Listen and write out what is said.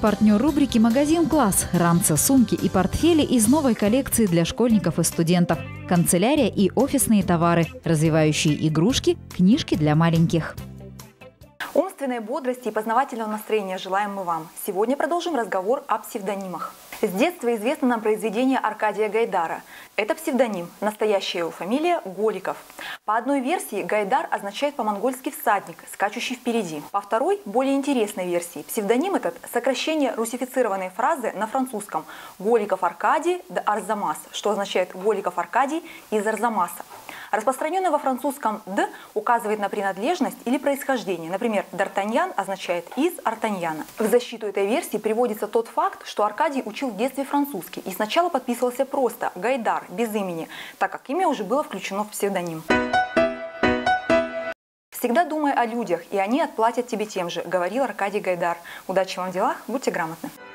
Партнер рубрики «Магазин Класс». Рамцы, сумки и портфели из новой коллекции для школьников и студентов. Канцелярия и офисные товары, развивающие игрушки, книжки для маленьких. Умственной бодрости и познавательного настроения желаем мы вам. Сегодня продолжим разговор о псевдонимах. С детства известно нам произведение Аркадия Гайдара. Это псевдоним, настоящая его фамилия – Голиков. По одной версии Гайдар означает по-монгольски «всадник, скачущий впереди». По второй, более интересной версии, псевдоним этот – сокращение русифицированной фразы на французском «Голиков Аркадий де Арзамас», что означает «Голиков Аркадий из Арзамаса». Распространенное во французском «д» указывает на принадлежность или происхождение. Например, «Д'Артаньян» означает «из Артаньяна». В защиту этой версии приводится тот факт, что Аркадий учил в детстве французский и сначала подписывался просто Гайдар, без имени, так как имя уже было включено в псевдоним. «Всегда думай о людях, и они отплатят тебе тем же», говорил Аркадий Гайдар. Удачи вам в делах, будьте грамотны.